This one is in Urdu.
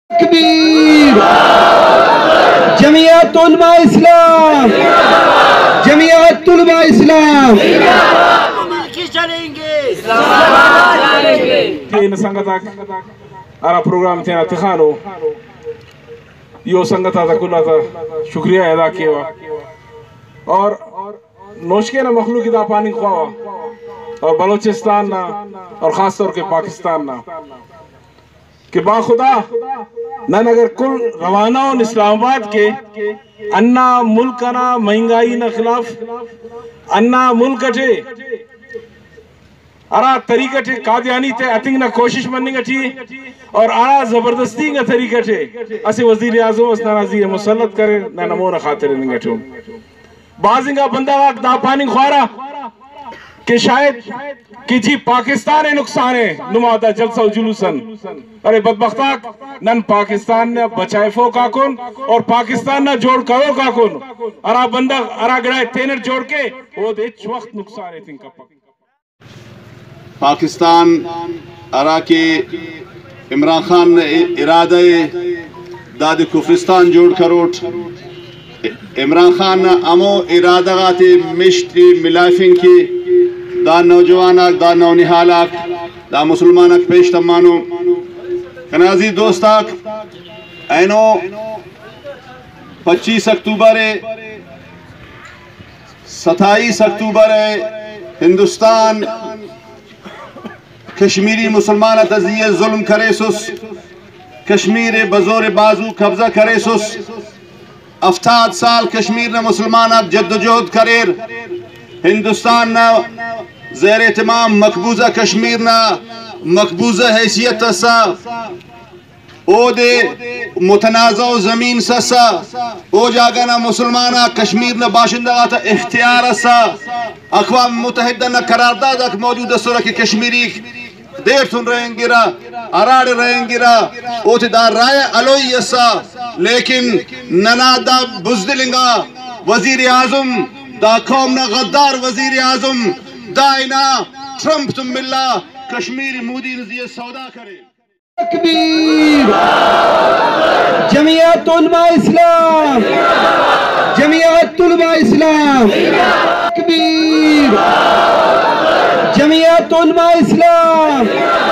تکبیر جمعیت علماء اسلام جمعیت علماء اسلام تین سنگتاک ارا پروگرام تینا تخانو یو سنگتا تا کلا تا شکریہ ادا کیوا اور نوشکے نا مخلوقی دا پانی خواہ اور بلوچستان نا اور خاص طور کے پاکستان نا کہ با خدا نن اگر کل روانہ ہوں اسلام آباد کے انا ملکنا مہنگائی نا خلاف انا ملک اٹھے ارا طریقہ ٹھے قادیانی تے اتنگ نا کوشش مننگ اٹھی اور ارا زبردستی نا طریقہ ٹھے اسے وزیر اعظم اس نا نظیر مسلط کرے نا نمونہ خاطر ننگ اٹھوں بازنگا بندہ واقع دا پانی خوارا کہ شاید کہ جی پاکستان نقصان ہے نمادا جلسہ و جلوسن ارے بدبختاک نن پاکستان نے بچائے فو کاکن اور پاکستان نہ جوڑ کرو کاکن ارا بندہ ارا گڑائے تینر جوڑ کے وہ دے وقت نقصان ہے تن کا پاکستان ارا کے عمران خان ارادہ داد کفرستان جوڑ کروٹ عمران خان امو ارادہ غاتے مشتی ملائفین کی دا نوجواناک دا نونحالاک دا مسلماناک پیش تمانو کنازی دوستاک اینو 25 اکتوبر 27 اکتوبر ہندوستان کشمیری مسلمان تزیہ ظلم کرے سس کشمیر بزور بازو قبضہ کرے سس 70 سال کشمیر نے مسلمانات جد و جہد کریر ہندوستان نا زیر اہتمام مقبوضہ کشمیر نا مقبوضہ حیثیت سا او دے متنازع زمین سا او جاگا نا مسلمانہ کشمیر نا باشندہ تا اختیار سا اقوام متحدہ نا قرارداد اک موجود سورہ کی کشمیری دیر سن رہیں گرا اراڑ رہیں گرا او تے دا رائے علوی سا لیکن ننا دا بزدلنگا وزیر اعظم دا قوم نا غدار وزیر اعظم دائنا ٹرمپ تم ملا کشمیر مودی نزیہ سودا کرے تکبیر جمعیت علماء اسلام جمعیت علماء اسلام تکبیر جمعیت علماء اسلام